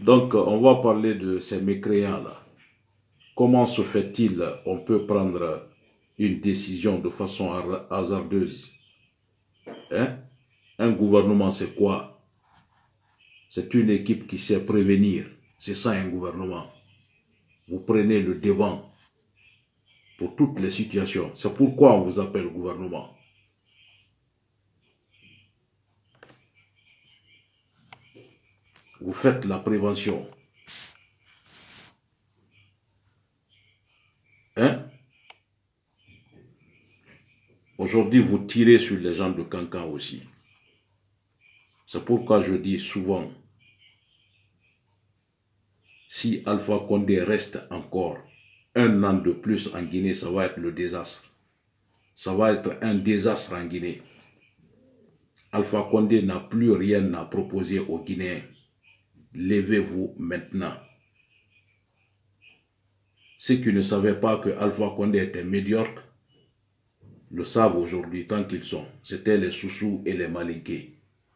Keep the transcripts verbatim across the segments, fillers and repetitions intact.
Donc, on va parler de ces mécréants-là. Comment se fait-il on peut prendre une décision de façon hasardeuse? Hein? Un gouvernement, c'est quoi? C'est une équipe qui sait prévenir. C'est ça un gouvernement. Vous prenez le devant pour toutes les situations. C'est pourquoi on vous appelle gouvernement. Vous faites la prévention. Hein? Aujourd'hui, vous tirez sur les gens de Cancan aussi. C'est pourquoi je dis souvent, si Alpha Condé reste encore un an de plus en Guinée, ça va être le désastre. Ça va être un désastre en Guinée. Alpha Condé n'a plus rien à proposer aux Guinéens. Levez-vous maintenant. Ceux qui ne savaient pas que Alpha Condé était médiocre, le savent aujourd'hui tant qu'ils sont. C'était les Soussous et les Malinqués.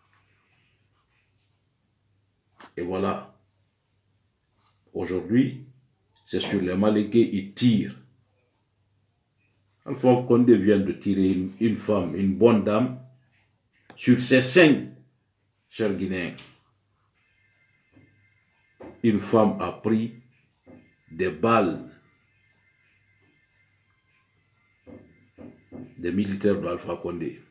Et voilà. Aujourd'hui, c'est sur les Malinqués, ils tirent. Alpha Condé vient de tirer une, une femme, une bonne dame, sur ses seins, chers Guinéens. Une femme a pris des balles des militaires d'Alpha Condé.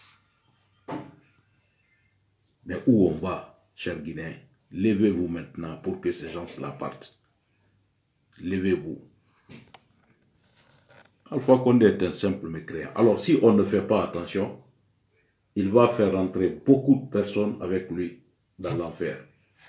Mais où on va, chers Guinéens? Levez-vous maintenant pour que ces gens-là partent. Levez-vous. Alpha Condé est un simple mécréant. Alors si on ne fait pas attention, il va faire rentrer beaucoup de personnes avec lui dans l'enfer.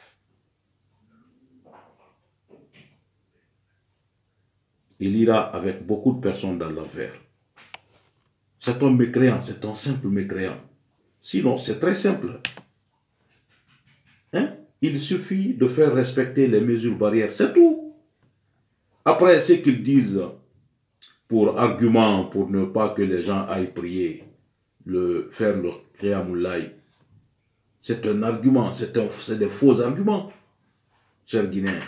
Il ira avec beaucoup de personnes dans l'enfer. C'est un mécréant, c'est un simple mécréant. Sinon, c'est très simple. Hein? Il suffit de faire respecter les mesures barrières, c'est tout. Après, ce qu'ils disent pour argument, pour ne pas que les gens aillent prier, le, faire le Qiyamul-Layl, c'est un argument, c'est des faux arguments, chers Guinéens.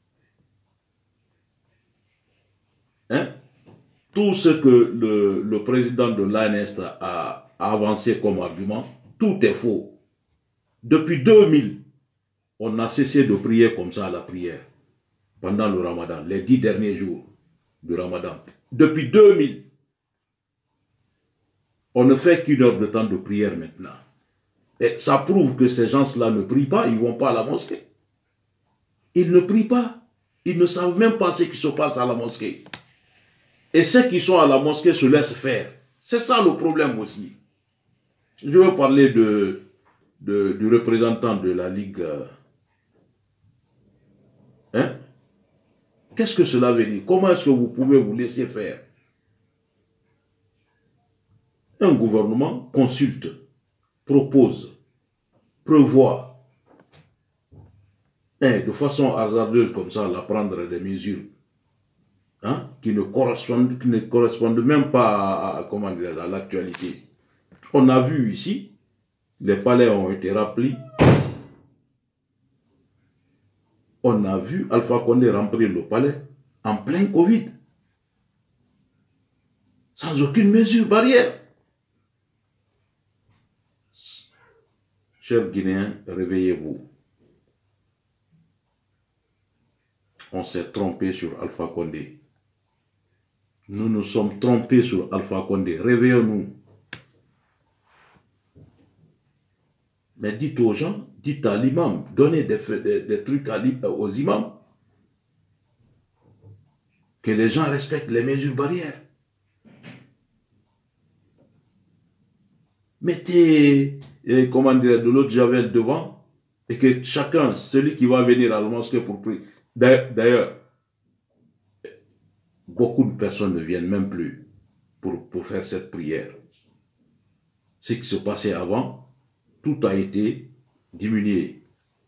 Hein? Tout ce que le, le président de l'A N S a, a avancé comme argument, tout est faux. Depuis deux mille, on a cessé de prier comme ça à la prière, pendant le Ramadan, les dix derniers jours du Ramadan. Depuis deux mille, on ne fait qu'une heure de temps de prière maintenant. Et ça prouve que ces gens-là ne prient pas, ils ne vont pas à la mosquée. Ils ne prient pas. Ils ne savent même pas ce qui se passe à la mosquée. Et ceux qui sont à la mosquée se laissent faire. C'est ça le problème aussi. Je veux parler de, de, du représentant de la Ligue. Hein? Qu'est-ce que cela veut dire? Comment est-ce que vous pouvez vous laisser faire? Un gouvernement consulte, propose, prévoit, et de façon hasardeuse comme ça, à prendre des mesures hein, qui, ne correspondent, qui ne correspondent même pas à, à, comment dire, à l'actualité. On a vu ici, les palais ont été remplis. On a vu Alpha Condé remplir le palais en plein Covid, sans aucune mesure barrière. Chers Guinéens, réveillez-vous. On s'est trompé sur Alpha Condé. Nous nous sommes trompés sur Alpha Condé. Réveillons-nous. Mais dites aux gens, dites à l'imam, donnez des, des, des trucs à, aux imams. Que les gens respectent les mesures barrières. Mettez, eh, comment dire, de l'eau de javel devant et que chacun, celui qui va venir à la mosquée pour prier. D'ailleurs, beaucoup de personnes ne viennent même plus pour, pour faire cette prière. Ce qui se passait avant, tout a été diminué.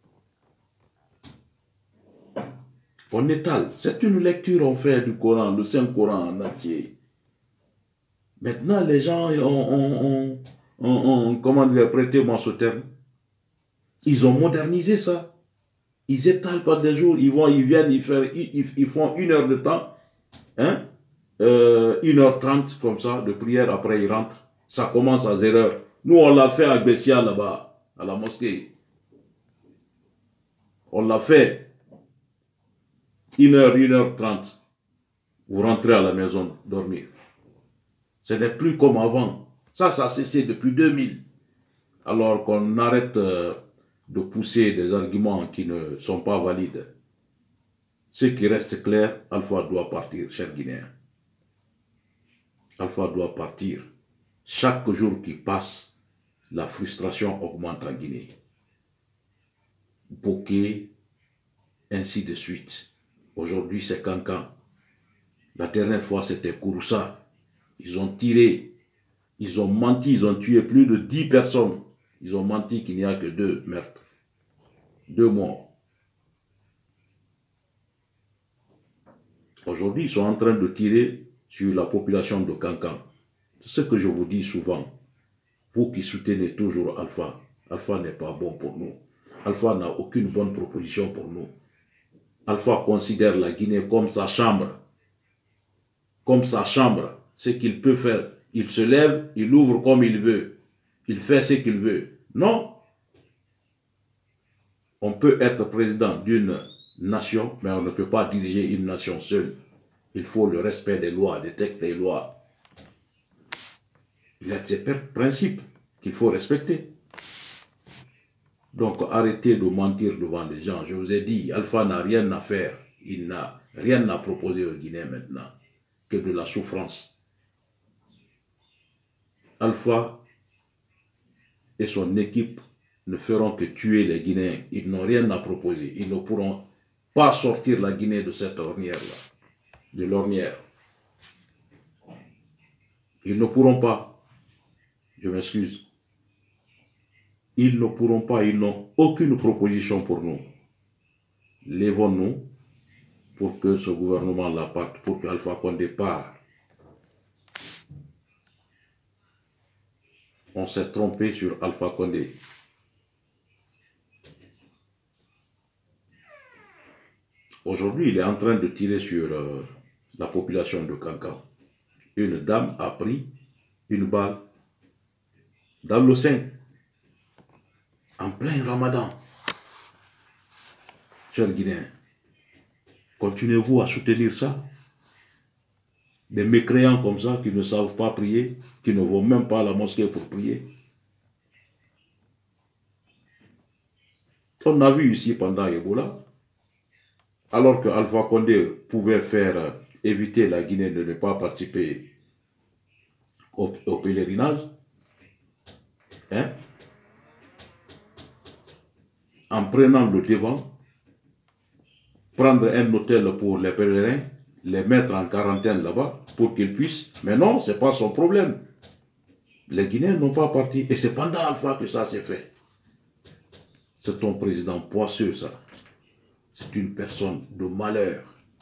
On étale. C'est une lecture en fait du Coran, le Saint-Coran en entier. Maintenant, les gens ont, ont, ont, ont, ont comment dire, prêtez-moi ce terme. Ils ont modernisé ça. Ils étalent par des jours, ils vont, ils viennent, ils, faire, ils, ils font une heure de temps, hein, euh, une heure trente comme ça de prière, après ils rentrent. Ça commence à zéro heure. Nous, on l'a fait à Bessia là-bas, à la mosquée. On l'a fait une heure, une heure trente. Vous rentrez à la maison dormir. Ce n'est plus comme avant. Ça, ça a cessé depuis deux mille. Alors qu'on arrête euh, de pousser des arguments qui ne sont pas valides. Ce qui reste clair, Alpha doit partir, cher Guinéen. Alpha doit partir. Chaque jour qui passe, la frustration augmente en Guinée. Bokeh, ainsi de suite. Aujourd'hui, c'est Cancan. La dernière fois, c'était Kouroussa. Ils ont tiré, ils ont menti, ils ont tué plus de dix personnes. Ils ont menti qu'il n'y a que deux meurtres, deux morts. Aujourd'hui, ils sont en train de tirer sur la population de Cancan. C'est ce que je vous dis souvent. Vous qui soutenez toujours Alpha, Alpha n'est pas bon pour nous. Alpha n'a aucune bonne proposition pour nous. Alpha considère la Guinée comme sa chambre. Comme sa chambre. Ce qu'il peut faire. Il se lève, il ouvre comme il veut. Il fait ce qu'il veut. Non. On peut être président d'une nation, mais on ne peut pas diriger une nation seule. Il faut le respect des lois, des textes et des lois. Il y a ces principes qu'il faut respecter. Donc arrêtez de mentir devant les gens. Je vous ai dit, Alpha n'a rien à faire. Il n'a rien à proposer aux Guinéens maintenant que de la souffrance. Alpha et son équipe ne feront que tuer les Guinéens. Ils n'ont rien à proposer. Ils ne pourront pas sortir la Guinée de cette ornière-là, de l'ornière. Ils ne pourront pas. Je m'excuse. Ils ne pourront pas, ils n'ont aucune proposition pour nous. Lèvons-nous pour que ce gouvernement-là parte, pour qu'Alpha Condé parte. On s'est trompé sur Alpha Condé. Aujourd'hui, il est en train de tirer sur euh, la population de Cancan. Une dame a pris une balle dans le sein, en plein Ramadan. Chers Guinéens, continuez-vous à soutenir ça? Des mécréants comme ça qui ne savent pas prier, qui ne vont même pas à la mosquée pour prier. On a vu ici pendant Ebola, alors que Alpha Condé pouvait faire éviter la Guinée de ne pas participer au, au pèlerinage, hein, en prenant le devant, prendre un hôtel pour les pèlerins, les mettre en quarantaine là-bas pour qu'ils puissent. Mais non, ce n'est pas son problème. Les Guinéens n'ont pas parti. Et c'est pendant Alpha que ça s'est fait. C'est ton président poisseux, ça. C'est une personne de malheur.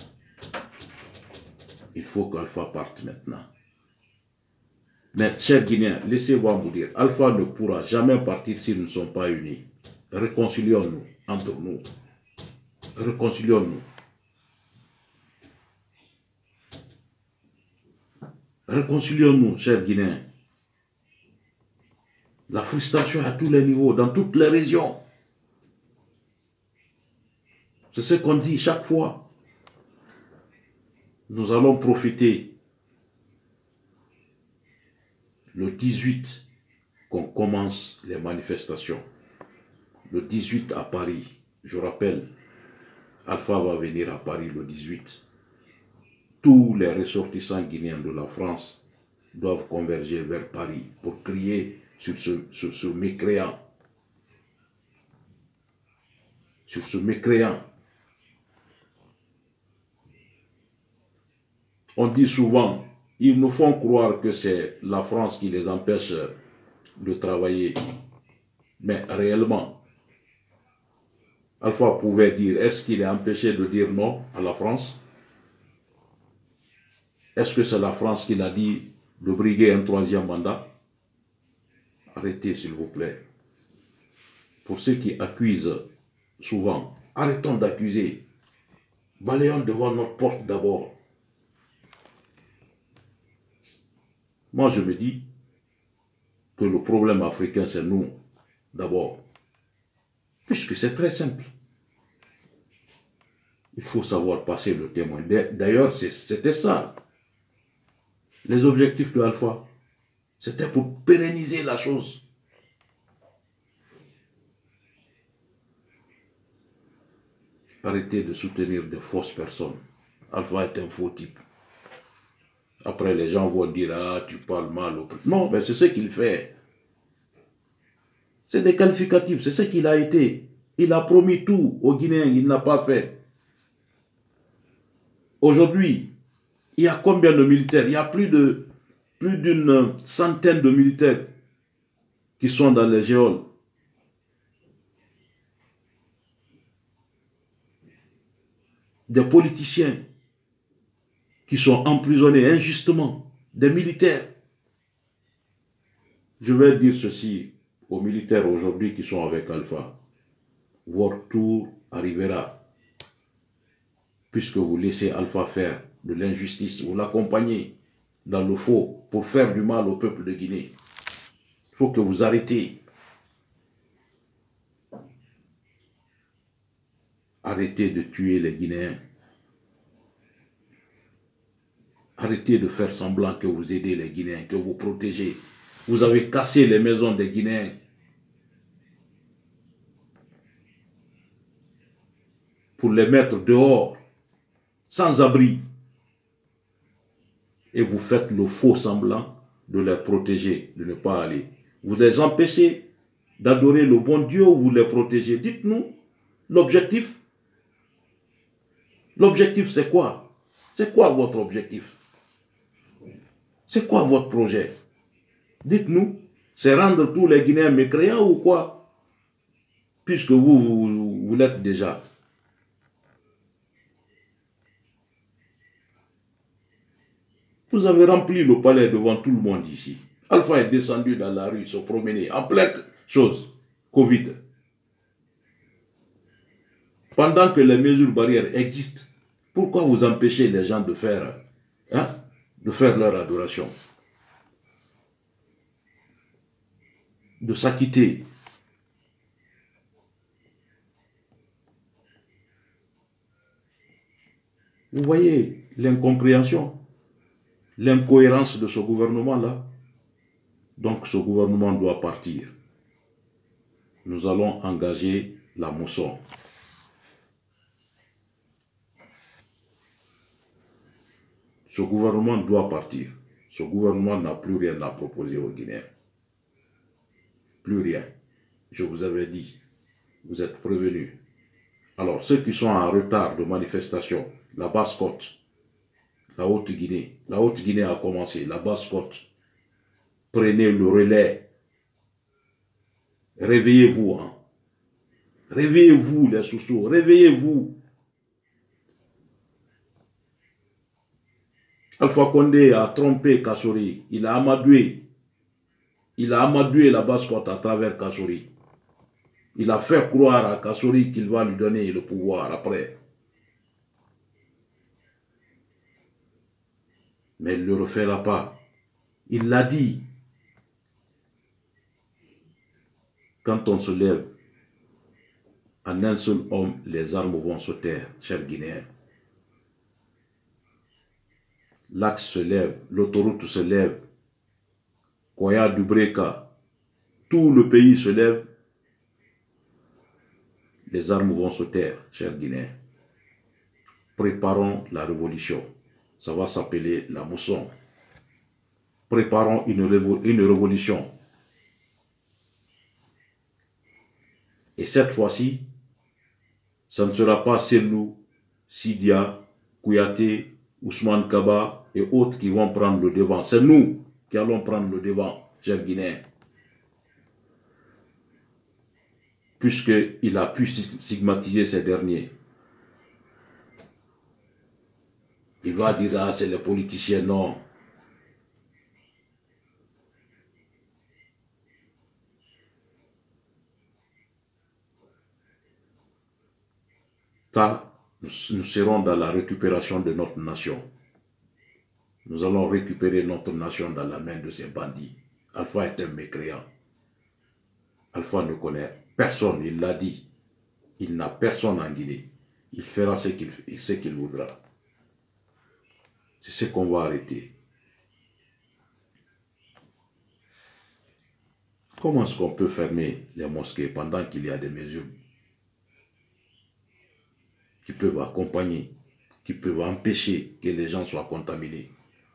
Il faut qu'Alpha parte maintenant. Mais, chers Guinéens, laissez-moi vous dire, Alpha ne pourra jamais partir si nous ne sommes pas unis. Réconcilions-nous entre nous. Réconcilions-nous. Réconcilions-nous, chers Guinéens. La frustration à tous les niveaux, dans toutes les régions. C'est ce qu'on dit chaque fois. Nous allons profiter le dix-huit qu'on commence les manifestations. Le dix-huit à Paris. Je rappelle, Alpha va venir à Paris le dix-huit. Tous les ressortissants guinéens de la France doivent converger vers Paris pour crier sur ce, sur ce mécréant. Sur ce mécréant. On dit souvent, ils nous font croire que c'est la France qui les empêche de travailler. Mais réellement, Alpha pouvait dire, est-ce qu'il est empêché de dire non à la France? Est-ce que c'est la France qui l'a dit de briguer un troisième mandat? Arrêtez s'il vous plaît. Pour ceux qui accusent souvent Arrêtons d'accuser. Balayons devant notre porte d'abord. Moi, je me dis que le problème africain, c'est nous, d'abord. Puisque c'est très simple. Il faut savoir passer le témoin. D'ailleurs, c'était ça. Les objectifs de Alpha, c'était pour pérenniser la chose. Arrêtez de soutenir de fausses personnes. Alpha est un faux type. Après, les gens vont dire, ah, tu parles mal. Non, mais c'est ce qu'il fait. C'est des qualificatifs, c'est ce qu'il a été. Il a promis tout aux Guinéens, il n'a pas fait. Aujourd'hui, il y a combien de militaires? Il y a plus de plus d'une centaine de militaires qui sont dans les géoles. Des politiciens qui sont emprisonnés injustement, des militaires. Je vais dire ceci aux militaires aujourd'hui qui sont avec Alpha. Votre tour arrivera. Puisque vous laissez Alpha faire de l'injustice, vous l'accompagnez dans le faux pour faire du mal au peuple de Guinée. Il faut que vous arrêtez. Arrêtez de tuer les Guinéens. Arrêtez de faire semblant que vous aidez les Guinéens, que vous protégez. Vous avez cassé les maisons des Guinéens. Pour les mettre dehors, sans abri. Et vous faites le faux semblant de les protéger, de ne pas aller. Vous les empêchez d'adorer le bon Dieu ou vous les protégez. Dites-nous l'objectif. L'objectif, c'est quoi? C'est quoi votre objectif? C'est quoi votre projet? Dites-nous. C'est rendre tous les Guinéens mécréants ou quoi? Puisque vous, vous, vous l'êtes déjà. Vous avez rempli le palais devant tout le monde ici. Alpha est descendu dans la rue, se promener, en pleine chose, Covid. Pendant que les mesures barrières existent, pourquoi vous empêchez les gens de faire, hein, de faire leur adoration? De s'acquitter. Vous voyez l'incompréhension, l'incohérence de ce gouvernement-là. Donc ce gouvernement doit partir. Nous allons engager la mousson. Ce gouvernement doit partir. Ce gouvernement n'a plus rien à proposer aux Guinéens. Plus rien. Je vous avais dit. Vous êtes prévenus. Alors, ceux qui sont en retard de manifestation, la Basse-Côte, la Haute-Guinée, la Haute-Guinée a commencé, la Basse-Côte, prenez le relais. Réveillez-vous. Hein. Réveillez-vous, les sous-sous. Réveillez-vous. Alpha Condé a trompé Kassori. Il a amadoué. Il a amadoué la Basse-Côte à travers Kassori. Il a fait croire à Kassori qu'il va lui donner le pouvoir après. Mais il ne le refera pas. Il l'a dit. Quand on se lève, en un seul homme, les armes vont se taire, chers Guinéens. L'axe se lève, l'autoroute se lève, Koya Dubreka, tout le pays se lève, les armes vont se taire, chers Guinéens. Préparons la révolution. Ça va s'appeler la mousson. Préparons une, révo une révolution. Et cette fois-ci, ça ne sera pas Selou, Sidia, Kouyaté, Ousmane Kaba et autres qui vont prendre le devant. C'est nous qui allons prendre le devant, chers Guinéens. Puisqu'il a pu stigmatiser ces derniers. Il va dire, ah, c'est les politiciens, non. Ça, nous, nous serons dans la récupération de notre nation. Nous allons récupérer notre nation dans la main de ces bandits. Alpha est un mécréant. Alpha ne connaît personne, il l'a dit. Il n'a personne en Guinée. Il fera ce qu'il ce qu'il voudra. C'est ce qu'on va arrêter. Comment est-ce qu'on peut fermer les mosquées pendant qu'il y a des mesures qui peuvent accompagner, qui peuvent empêcher que les gens soient contaminés?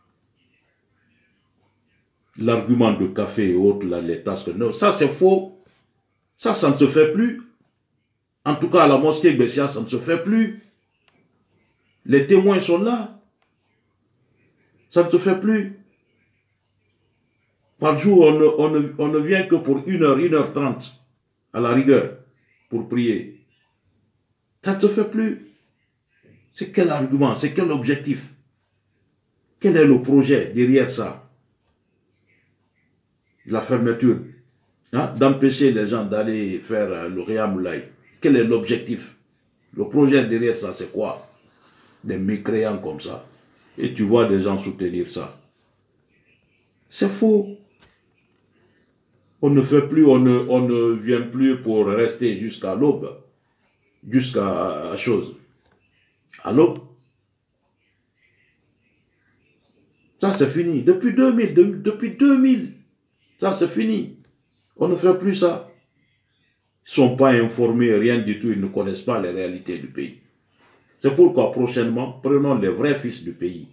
L'argument de café et autres, là, les tasques, non, ça c'est faux. Ça, ça ne se fait plus. En tout cas, à la mosquée Bessia, ça ne se fait plus. Les témoins sont là. Ça ne se fait plus. Par jour, on ne, on ne, on ne vient que pour une heure, une heure trente, à la rigueur, pour prier. Ça ne se fait plus. C'est quel argument? C'est quel objectif? Quel est le projet derrière ça? La fermeture, hein, d'empêcher les gens d'aller faire euh, le Réamoulaï. Quel est l'objectif? Le projet derrière ça, c'est quoi? Des mécréants comme ça. Et tu vois des gens soutenir ça. C'est faux. On ne fait plus, on ne, on ne vient plus pour rester jusqu'à l'aube. Jusqu'à chose. À l'aube. Ça, c'est fini. Depuis deux mille, de, depuis deux mille. Ça, c'est fini. On ne fait plus ça. Ils ne sont pas informés, rien du tout. Ils ne connaissent pas les réalités du pays. C'est pourquoi, prochainement, prenons les vrais fils du pays.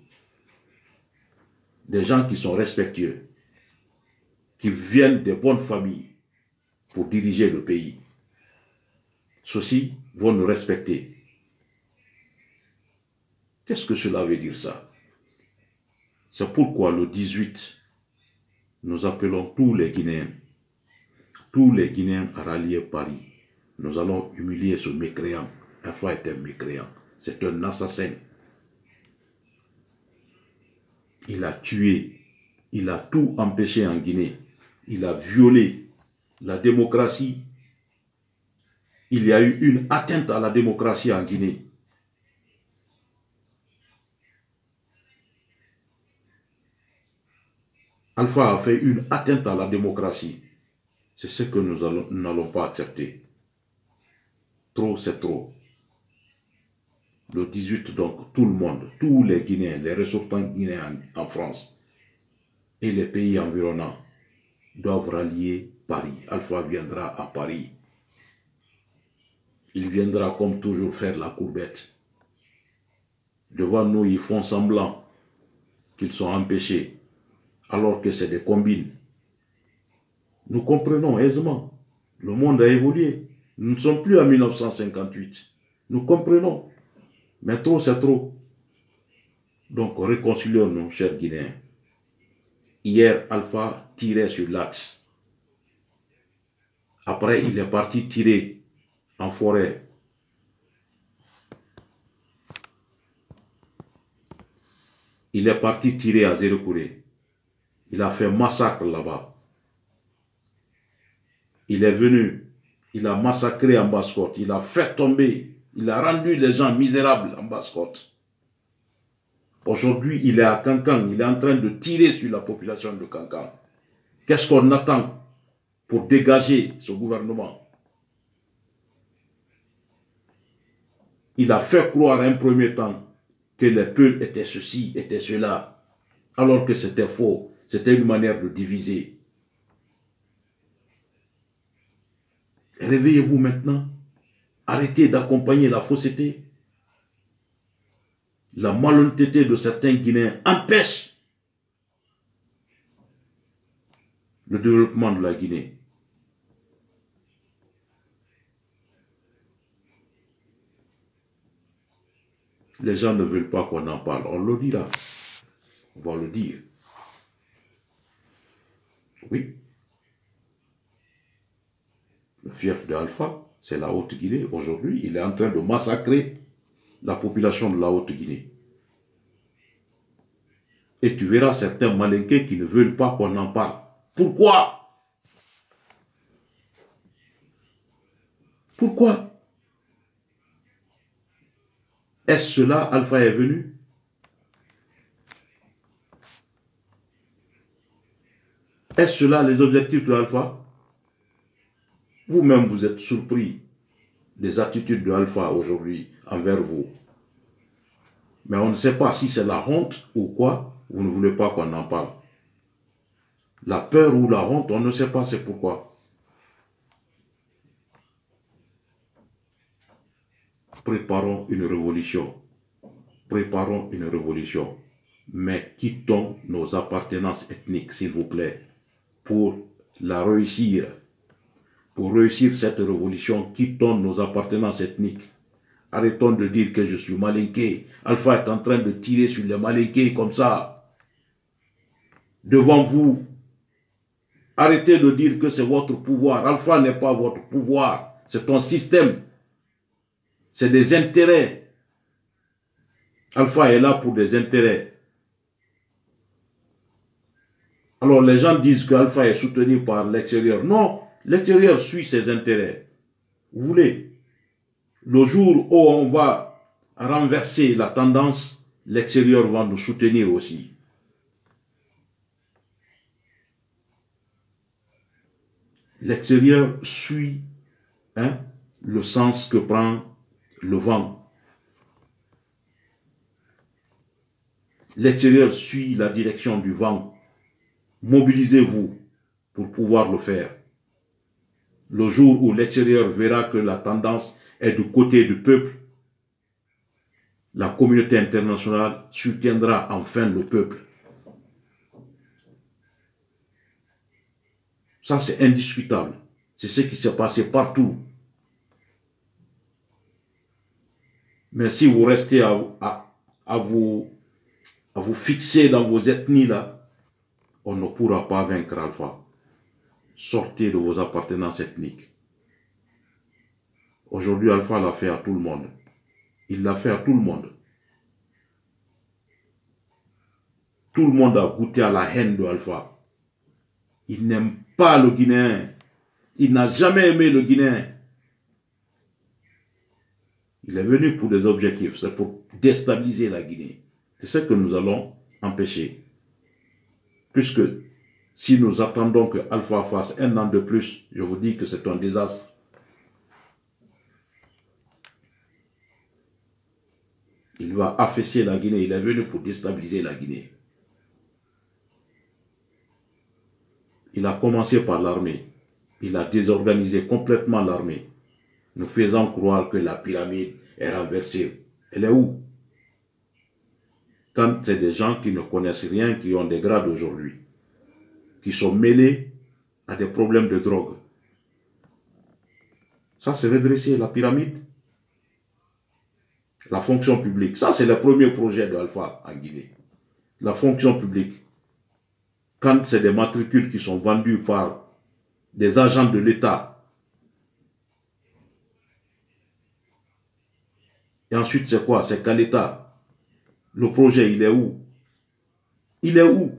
Des gens qui sont respectueux. Qui viennent des bonnes familles pour diriger le pays. Ceux-ci vont nous respecter. Qu'est-ce que cela veut dire ça? C'est pourquoi le dix-huit, nous appelons tous les Guinéens, tous les Guinéens à rallier Paris. Nous allons humilier ce mécréant. Alpha est un mécréant. C'est un assassin. Il a tué, il a tout empêché en Guinée. Il a violé la démocratie. Il y a eu une atteinte à la démocratie en Guinée. Alpha a fait une atteinte à la démocratie. C'est ce que nous n'allons pas accepter. Trop, c'est trop. Le dix-huit, donc, tout le monde, tous les Guinéens, les ressortissants guinéens en, en France et les pays environnants doivent rallier Paris. Alpha viendra à Paris. Il viendra comme toujours faire la courbette. Devant nous, ils font semblant qu'ils sont empêchés, alors que c'est des combines. Nous comprenons aisément. Le monde a évolué. Nous ne sommes plus en mille neuf cent cinquante-huit. Nous comprenons. Mais trop, c'est trop. Donc, réconcilions-nous, chers Guinéens. Hier, Alpha tirait sur l'axe. Après, il est parti tirer en forêt. Il est parti tirer à Zérekouré. Il a fait massacre là-bas. Il est venu, il a massacré en Basse-Côte, il a fait tomber, il a rendu les gens misérables en Basse-Côte. Aujourd'hui, il est à Kankan, il est en train de tirer sur la population de Kankan. Qu'est-ce qu'on attend pour dégager ce gouvernement? Il a fait croire un premier temps que les peuples étaient ceci, étaient cela, alors que c'était faux, c'était une manière de diviser. Réveillez-vous maintenant. Arrêtez d'accompagner la fausseté. La malhonnêteté de certains Guinéens empêche le développement de la Guinée. Les gens ne veulent pas qu'on en parle. On le dira. On va le dire. Oui. Le fief de Alpha, c'est la Haute-Guinée. Aujourd'hui, il est en train de massacrer la population de la Haute-Guinée. Et tu verras certains malinqués qui ne veulent pas qu'on en parle. Pourquoi? Pourquoi? Est-ce cela, Alpha est venu? Est-ce cela les objectifs de Alpha? Vous-même, vous êtes surpris des attitudes de Alpha aujourd'hui envers vous. Mais on ne sait pas si c'est la honte ou quoi, vous ne voulez pas qu'on en parle. La peur ou la honte, on ne sait pas c'est pourquoi. Préparons une révolution. Préparons une révolution. Mais quittons nos appartenances ethniques, s'il vous plaît, pour la réussir. Pour réussir cette révolution, quittons nos appartenances ethniques. Arrêtons de dire que je suis malinqué. Alpha est en train de tirer sur les malinqués comme ça. Devant vous. Arrêtez de dire que c'est votre pouvoir. Alpha n'est pas votre pouvoir. C'est un système. C'est des intérêts. Alpha est là pour des intérêts. Alors les gens disent que Alpha est soutenu par l'extérieur. Non, l'extérieur suit ses intérêts. Vous voulez? Le jour où on va renverser la tendance, l'extérieur va nous soutenir aussi. L'extérieur suit hein, le sens que prend le vent. L'extérieur suit la direction du vent. Mobilisez-vous pour pouvoir le faire. Le jour où l'extérieur verra que la tendance est du côté du peuple, la communauté internationale soutiendra enfin le peuple. Ça, c'est indiscutable. C'est ce qui s'est passé partout. Mais si vous restez à, à, à, vous, à vous fixer dans vos ethnies là, on ne pourra pas vaincre Alpha. Sortez de vos appartenances ethniques. Aujourd'hui, Alpha l'a fait à tout le monde. Il l'a fait à tout le monde. Tout le monde a goûté à la haine de Alpha. Il n'aime pas le Guinéen. Il n'a jamais aimé le Guinéen. Il est venu pour des objectifs. C'est pour déstabiliser la Guinée. C'est ce que nous allons empêcher. Puisque si nous attendons que Alpha fasse un an de plus, je vous dis que c'est un désastre. Il va affaisser la Guinée. Il est venu pour déstabiliser la Guinée. Il a commencé par l'armée. Il a désorganisé complètement l'armée, nous faisant croire que la pyramide est renversée. Elle est où? Quand c'est des gens qui ne connaissent rien, qui ont des grades aujourd'hui, qui sont mêlés à des problèmes de drogue. Ça, c'est redresser la pyramide. La fonction publique. Ça, c'est le premier projet de Alpha en Guinée. La fonction publique. Quand c'est des matricules qui sont vendus par des agents de l'État. Et ensuite, c'est quoi? C'est qu'à l'État. Le projet, il est où? Il est où?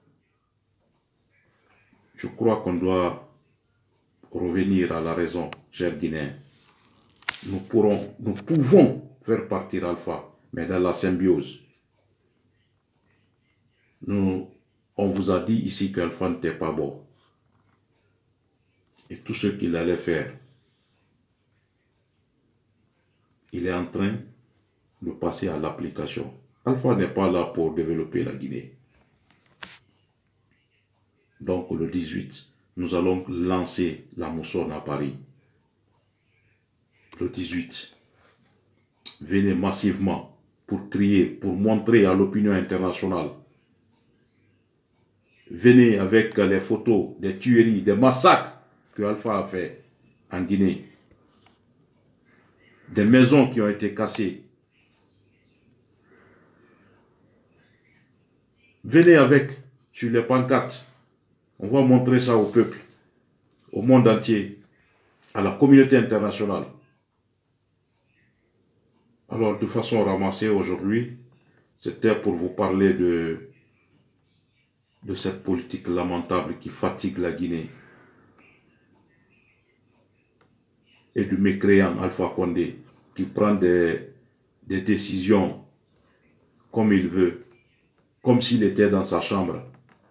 Je crois qu'on doit revenir à la raison, chers Guinéens. Nous pourrons, nous pouvons faire partir Alpha, mais dans la symbiose. Nous, on vous a dit ici qu'Alpha n'était pas bon. Et tout ce qu'il allait faire, il est en train de passer à l'application. Alpha n'est pas là pour développer la Guinée. Donc le dix-huit, nous allons lancer la mousson à Paris. Le dix-huit, venez massivement pour crier, pour montrer à l'opinion internationale. Venez avec les photos des tueries, des massacres que Alpha a fait en Guinée. Des maisons qui ont été cassées. Venez avec sur les pancartes. On va montrer ça au peuple, au monde entier, à la communauté internationale. Alors, de façon ramassée aujourd'hui, c'était pour vous parler de, de cette politique lamentable qui fatigue la Guinée. Et du mécréant Alpha Condé qui prend des, des décisions comme il veut, comme s'il était dans sa chambre.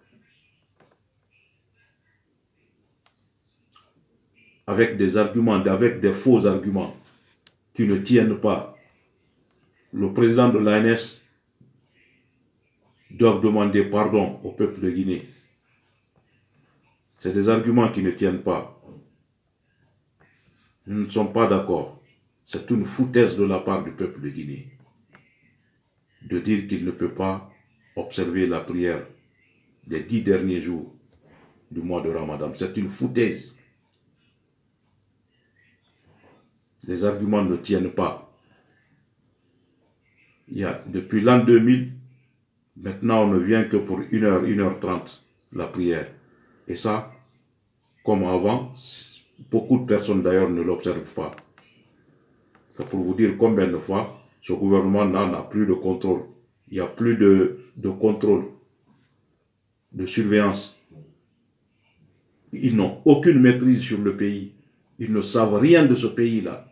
Avec des arguments, avec des faux arguments qui ne tiennent pas. Le président de l'A N S doit demander pardon au peuple de Guinée. C'est des arguments qui ne tiennent pas. Nous ne sommes pas d'accord. C'est une foutaise de la part du peuple de Guinée de dire qu'il ne peut pas observer la prière des dix derniers jours du mois de Ramadan. C'est une foutaise. Les arguments ne tiennent pas. Il y a, depuis l'an deux mille, maintenant on ne vient que pour une heure, une heure trente la prière. Et ça, comme avant, beaucoup de personnes d'ailleurs ne l'observent pas. C'est pour vous dire combien de fois ce gouvernement n'a plus de contrôle. Il n'y a plus de, de contrôle, de surveillance. Ils n'ont aucune maîtrise sur le pays. Ils ne savent rien de ce pays-là.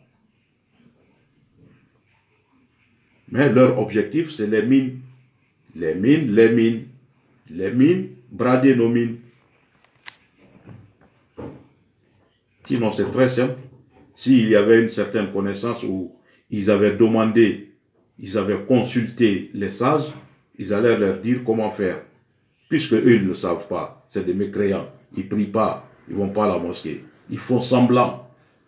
Mais leur objectif, c'est les mines. Les mines, les mines, les mines, brader nos mines. Sinon, c'est très simple. S'il y avait une certaine connaissance où ils avaient demandé, ils avaient consulté les sages, ils allaient leur dire comment faire. Puisque eux, ils ne savent pas. C'est des mécréants. Ils ne prient pas. Ils ne vont pas à la mosquée. Ils font semblant.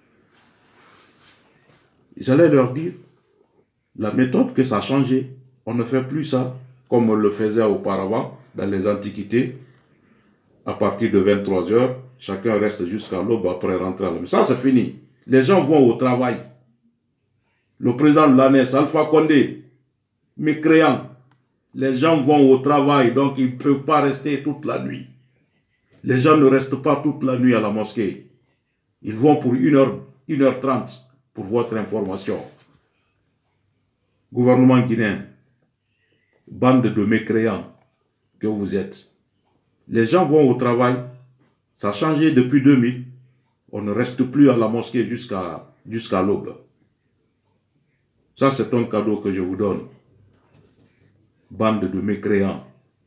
Ils allaient leur dire la méthode que ça a changé. On ne fait plus ça comme on le faisait auparavant dans les antiquités. À partir de vingt-trois heures, chacun reste jusqu'à l'aube après rentrer à la maison. Ça, c'est fini. Les gens vont au travail. Le président de l'A N S, Alpha Condé, mécréant. Les gens vont au travail, donc ils ne peuvent pas rester toute la nuit. Les gens ne restent pas toute la nuit à la mosquée. Ils vont pour une heure, une heure trente pour votre information. Gouvernement guinéen, bande de mécréants que vous êtes. Les gens vont au travail. Ça a changé depuis deux mille. On ne reste plus à la mosquée jusqu'à jusqu'à l'aube. Ça, c'est un cadeau que je vous donne. Bande de mécréants.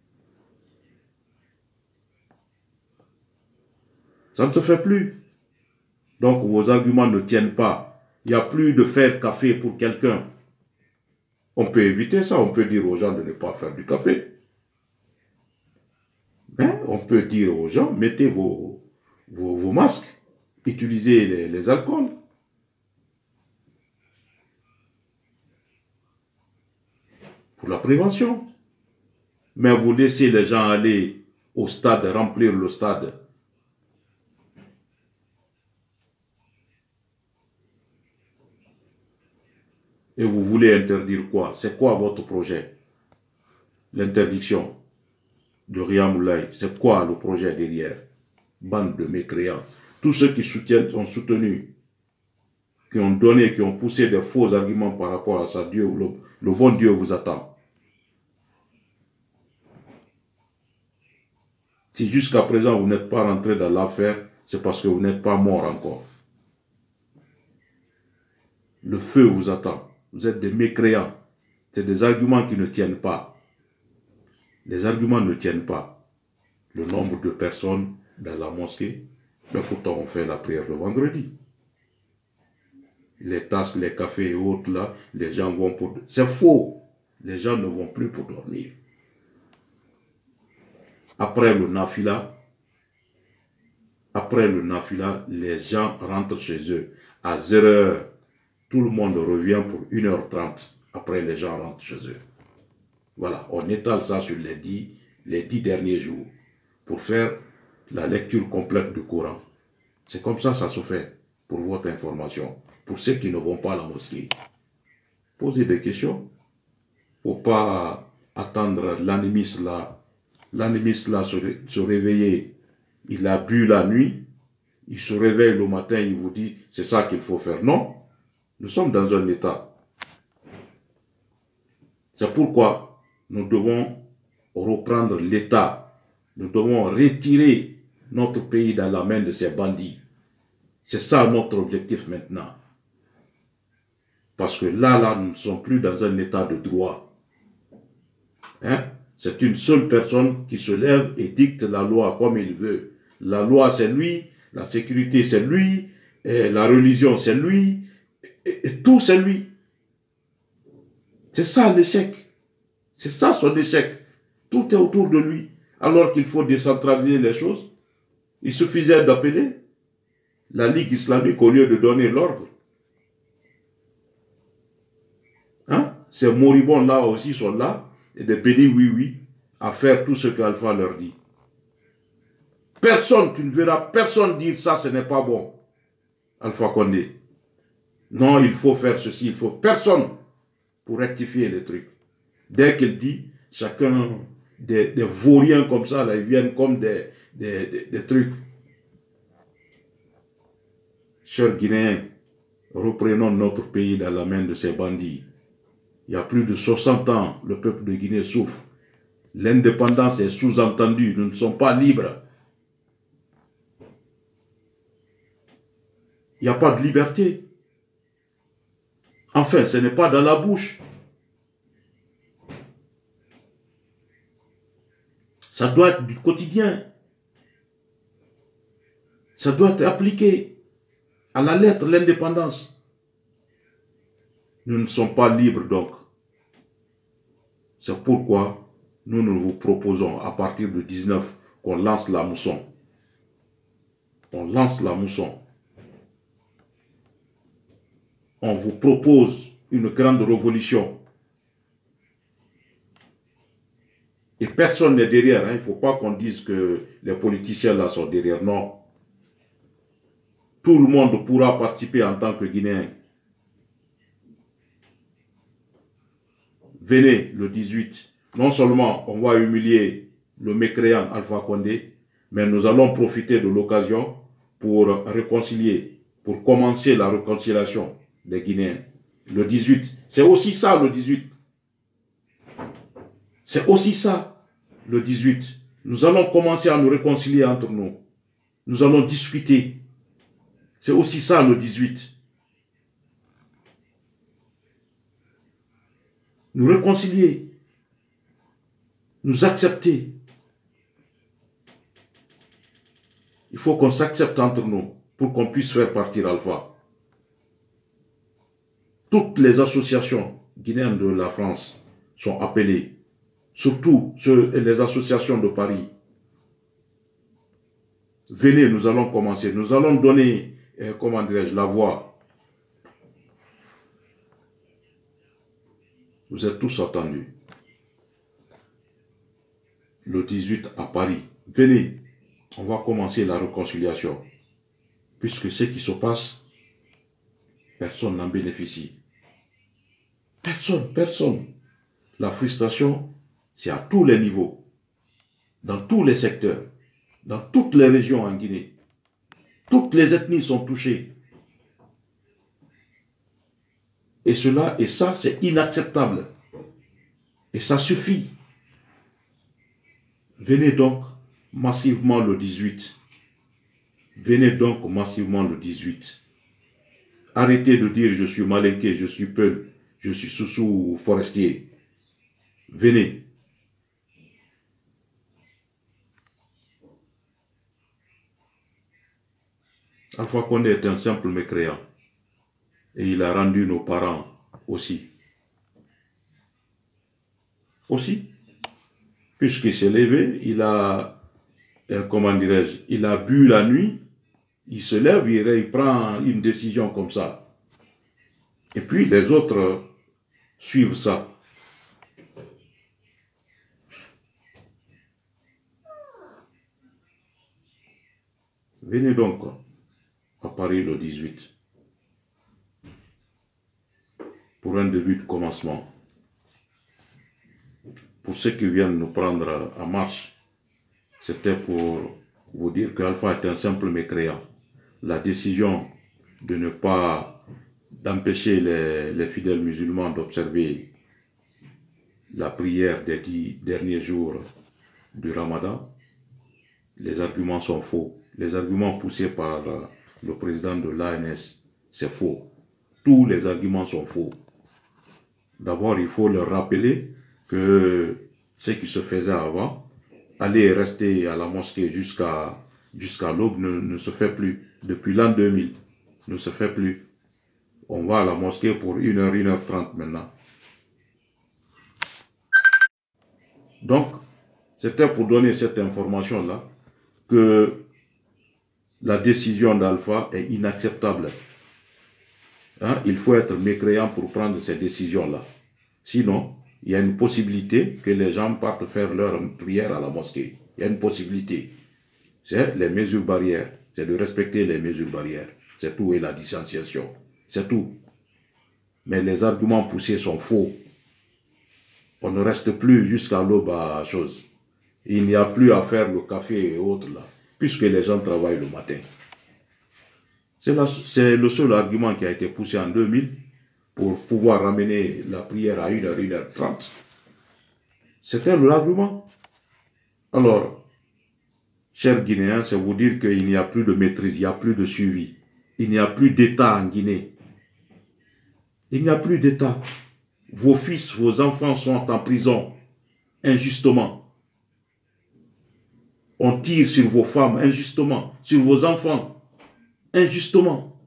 Ça ne se fait plus. Donc, vos arguments ne tiennent pas. Il n'y a plus de faire café pour quelqu'un. On peut éviter ça. On peut dire aux gens de ne pas faire du café. Mais on peut dire aux gens, mettez vos, vos, vos masques. Utilisez les, les alcools. Pour la prévention. Mais vous laissez les gens aller au stade, remplir le stade. Et vous voulez interdire quoi? C'est quoi votre projet? L'interdiction de Riamoulaye, c'est quoi le projet derrière? Bande de mécréants. Tous ceux qui soutiennent, ont soutenu, qui ont donné, qui ont poussé des faux arguments par rapport à ça, Dieu, le, le bon Dieu vous attend. Si jusqu'à présent vous n'êtes pas rentré dans l'affaire, c'est parce que vous n'êtes pas mort encore. Le feu vous attend. Vous êtes des mécréants. C'est des arguments qui ne tiennent pas. Les arguments ne tiennent pas. Le nombre de personnes dans la mosquée, mais pourtant on fait la prière le vendredi. Les tasses, les cafés et autres là, les gens vont pour... C'est faux. Les gens ne vont plus pour dormir. Après le nafila, après le nafila, les gens rentrent chez eux. À zéro heure, tout le monde revient pour une heure trente. Après, les gens rentrent chez eux. Voilà, on étale ça sur les dix, les dix derniers jours pour faire la lecture complète du Coran. C'est comme ça que ça se fait, pour votre information. Pour ceux qui ne vont pas à la mosquée, posez des questions. Il ne faut pas attendre l'animisme là. L'animisme là se, se réveiller. Il a bu la nuit. Il se réveille le matin, il vous dit, c'est ça qu'il faut faire. Non, nous sommes dans un état. C'est pourquoi nous devons reprendre l'état. Nous devons retirer notre pays dans la main de ces bandits. C'est ça notre objectif maintenant. Parce que là, là, nous ne sommes plus dans un état de droit. Hein? C'est une seule personne qui se lève et dicte la loi comme il veut. La loi, c'est lui, la sécurité, c'est lui, et la religion, c'est lui, et, et tout, c'est lui. C'est ça l'échec. C'est ça son échec. Tout est autour de lui. Alors qu'il faut décentraliser les choses, il suffisait d'appeler la Ligue islamique au lieu de donner l'ordre. Hein? Ces moribonds là aussi sont là, et des bénis oui oui, à faire tout ce qu'Alpha leur dit. Personne, tu ne verras personne dire ça, ce n'est pas bon. Alpha Condé. Non, il faut faire ceci, il faut personne pour rectifier les trucs. Dès qu'il dit, chacun des, des vauriens comme ça, là, ils viennent comme des, des, des, des trucs. Chers Guinéens, reprenons notre pays dans la main de ces bandits. Il y a plus de soixante ans, le peuple de Guinée souffre. L'indépendance est sous-entendue, nous ne sommes pas libres. Il n'y a pas de liberté. Enfin, ce n'est pas dans la bouche. Ça doit être du quotidien. Ça doit être appliqué à la lettre, l'indépendance. Nous ne sommes pas libres donc. C'est pourquoi nous nous vous proposons à partir du dix-neuf qu'on lance la mousson. On lance la mousson. On vous propose une grande révolution. Et personne n'est derrière. Hein. Il ne faut pas qu'on dise que les politiciens là sont derrière. Non. Tout le monde pourra participer en tant que Guinéen. Venez le dix-huit. Non seulement on va humilier le mécréant Alpha Condé, mais nous allons profiter de l'occasion pour réconcilier, pour commencer la réconciliation des Guinéens. Le dix-huit. C'est aussi ça le dix-huit. C'est aussi ça le dix-huit. Nous allons commencer à nous réconcilier entre nous. Nous allons discuter. C'est aussi ça le dix-huit. Nous réconcilier. Nous accepter. Il faut qu'on s'accepte entre nous pour qu'on puisse faire partir Alpha. Toutes les associations guinéennes de la France sont appelées, surtout ceux, les associations de Paris. Venez, nous allons commencer. Nous allons donner, eh, comment dirais-je, la voix. Vous êtes tous attendus. Le dix-huit à Paris. Venez, on va commencer la réconciliation. Puisque ce qui se passe, personne n'en bénéficie. Personne, personne. La frustration, c'est à tous les niveaux, dans tous les secteurs, dans toutes les régions en Guinée. Toutes les ethnies sont touchées. Et cela, et ça, c'est inacceptable. Et ça suffit. Venez donc massivement le dix-huit. Venez donc massivement le dix-huit. Arrêtez de dire je suis Malinké, je suis Peul, je suis Soussou ou Forestier. Venez. Alpha Condé est un simple mécréant. Et il a rendu nos parents aussi. Aussi. Puisqu'il s'est levé, il a, euh, comment dirais-je, il a bu la nuit, il se lève, il, il prend une décision comme ça. Et puis les autres suivent ça. Venez donc à Paris le dix-huit pour un début de commencement. Pour ceux qui viennent nous prendre en marche, c'était pour vous dire qu'Alpha est un simple mécréant. La décision de ne pas, d'empêcher les, les fidèles musulmans d'observer la prière des dix derniers jours du Ramadan, les arguments sont faux. Les arguments poussés par le président de l'A N S, c'est faux. tous les arguments sont faux. D'abord, il faut leur rappeler que ce qui se faisait avant, aller et rester à la mosquée jusqu'à jusqu'à l'aube ne, ne se fait plus. Depuis l'an deux mille, ne se fait plus. On va à la mosquée pour une heure, une heure trente maintenant. Donc, c'était pour donner cette information-là que la décision d'Alpha est inacceptable. Hein? Il faut être mécréant pour prendre ces décisions-là. Sinon, il y a une possibilité que les gens partent faire leur prière à la mosquée. Il y a une possibilité. C'est les mesures barrières. C'est de respecter les mesures barrières. C'est tout, et la distanciation. C'est tout. Mais les arguments poussés sont faux. On ne reste plus jusqu'à l'aube à chose. Il n'y a plus à faire le café et autres là, puisque les gens travaillent le matin. C'est le seul argument qui a été poussé en deux mille pour pouvoir ramener la prière à une heure, une heure trente. C'était l'argument. Alors, chers Guinéens, c'est vous dire qu'il n'y a plus de maîtrise, il n'y a plus de suivi. Il n'y a plus d'État en Guinée. Il n'y a plus d'État. Vos fils, vos enfants sont en prison, injustement. On tire sur vos femmes, injustement. Sur vos enfants, injustement.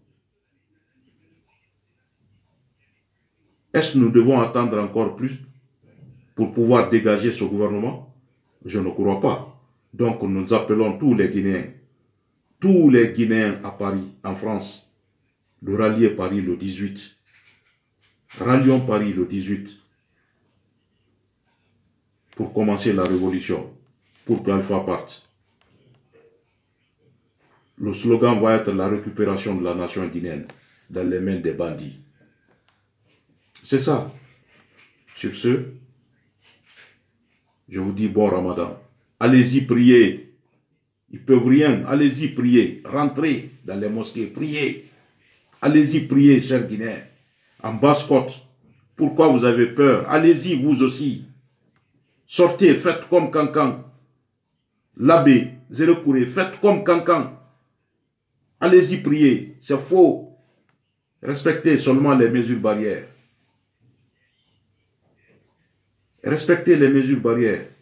Est-ce que nous devons attendre encore plus pour pouvoir dégager ce gouvernement? Je ne crois pas. Donc nous appelons tous les Guinéens, tous les Guinéens à Paris, en France, de rallier Paris le dix-huit. Rallions Paris le dix-huit pour commencer la révolution, pour qu'Alpha parte. Le slogan va être la récupération de la nation guinéenne dans les mains des bandits. C'est ça. Sur ce, je vous dis bon Ramadan. Allez-y prier. Ils ne peuvent rien. Allez-y prier. Rentrez dans les mosquées. Priez. Allez-y prier, chers Guinéens. En Basse-Côte. Pourquoi vous avez peur? Allez-y, vous aussi. Sortez, faites comme Cancan. L'abbé, Zérekouré, faites comme Cancan. Allez-y prier. C'est faux. Respectez seulement les mesures barrières. Respectez les mesures barrières.